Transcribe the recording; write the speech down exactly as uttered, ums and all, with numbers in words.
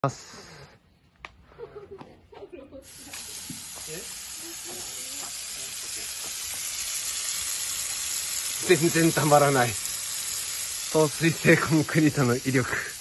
ます。全然たまらない。透水性コンクリートの威力。